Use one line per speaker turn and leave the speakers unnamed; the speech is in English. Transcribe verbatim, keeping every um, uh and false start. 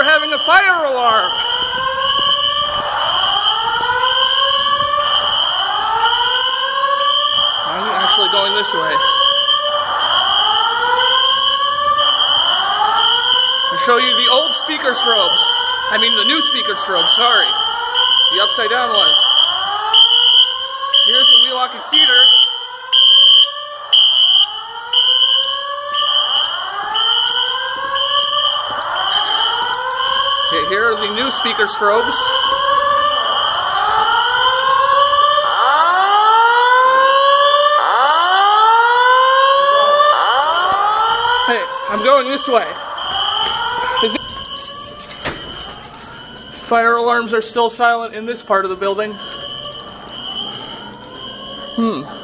we're having a fire alarm. I'm actually going this way. To show you the old speaker strobes. I mean the new speaker strobes, sorry. The upside down ones. Here's the Wheelock Exceder. Okay, here are the new speaker strobes. Hey, I'm going this way. Fire alarms are still silent in this part of the building. Hmm.